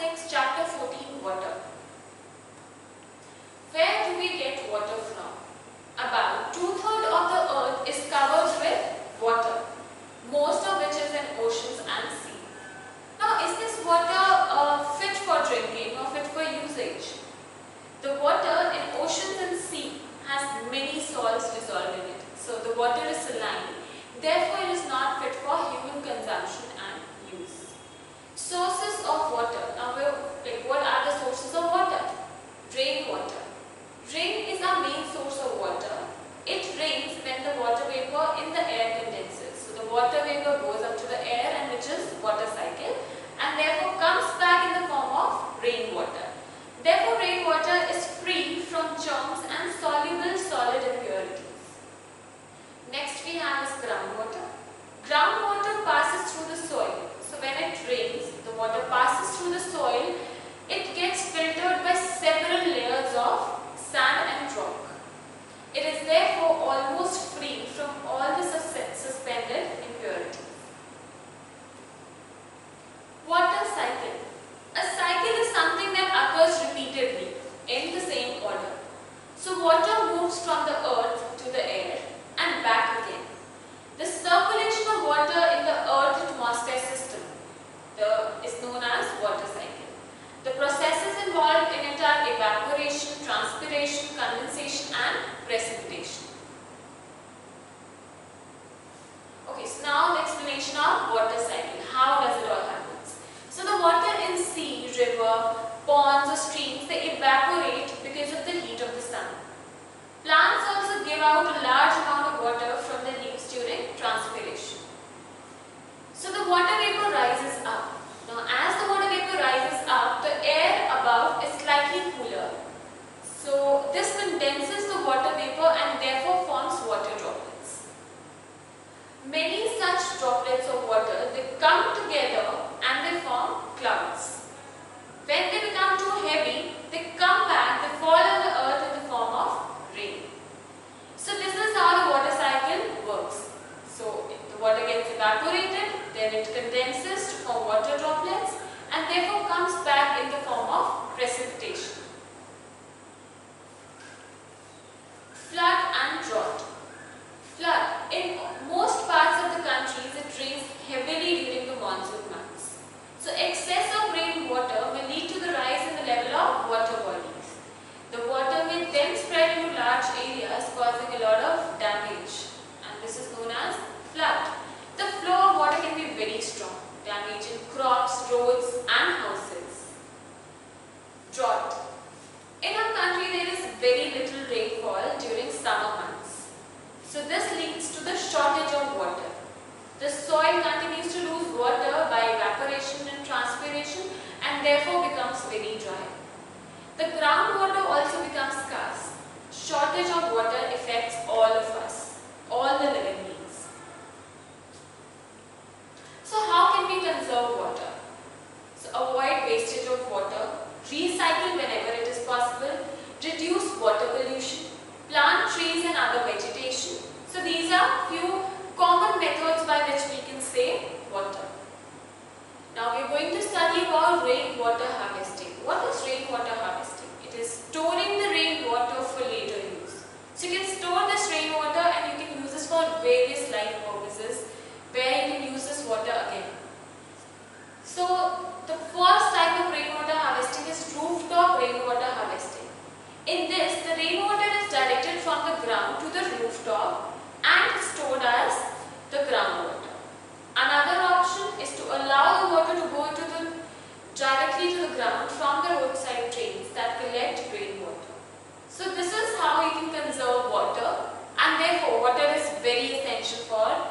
6, chapter 14, water. Where do we get water from? About 2/3 of the earth is covered with water, most of which is in oceans and sea. Now, is this water fit for drinking or fit for usage? The water in oceans and sea has many salts dissolved in it. So, the water is saline. Therefore, it is not fit for human consumption and use. Sources of water. Now, what are the sources of water? Rainwater. Rain is our main source of water. It rains when the water vapor in the air condenses. So, the water vapor goes up to the air, and which is water cycle, and therefore comes back in the form of rainwater. Therefore, rainwater is free from germs and soluble solid impurities. Next we have is groundwater. Groundwater passes through the soil. So when it rains, the water passes through the soil. It gets filtered by several layers of sand and rock. It is therefore almost free from all the suspended impurities. Water cycle. A cycle is something that occurs repeatedly in the same order. So water moves from the earth to the air and back again. The circulation of water in the earth atmosphere system is known as water cycle. The processes involved in it are evaporation, transpiration, condensation and precipitation. Okay, so now the explanation of water cycle. How does it all happen? So the water in sea, river, ponds or streams, they evaporate because of the heat of the sun. Plants also give out a large amount of water from their leaves during transpiration. So the water vapor rises up. Now as the water vapor rises up, the air above is slightly cooler. So this condenses the water vapor and therefore forms water droplets. Many such droplets of water, they come together and they form clouds. When they become too heavy, they come back, they fall on the earth in the form of rain. So this is how the water cycle works. So the water gets evaporated, then it condenses to form water droplets and therefore comes back in the form of precipitation. Flood and drought. Flood. In most parts of the countries, it rains heavily during the monsoon months. So excess of rainwater will lead to the rise in the level of water bodies. The water may then spread into large areas, causing a lot of damage, and this is known as flood. The flow of water can be very strong, damaging crops, roads and houses. Drought. In our country, there is very little rainfall during summer months. So this leads to the shortage of water. The soil continues to lose water by evaporation and transpiration and therefore becomes very dry. The groundwater also becomes scarce. Shortage of water affects all of us, all the living beings. So how can we conserve water? So avoid wastage of water, recycle whenever it is possible, reduce water pollution, plant trees and other vegetation. So these are few common methods by which we can save water. Now we are going to study about rainwater harvesting. What is rainwater harvesting? It is storing the rainwater for later use. So you can store this rainwater and you can use this for various life purposes where you can use this water again. So the first type of rainwater harvesting is rooftop rainwater harvesting. In this, the rainwater is directed from the ground to the rooftop and stored as the groundwater. Another option is to allow the water to go directly to the ground from the roadside drains that collect rainwater. So this is how you can conserve water, and therefore water is very essential for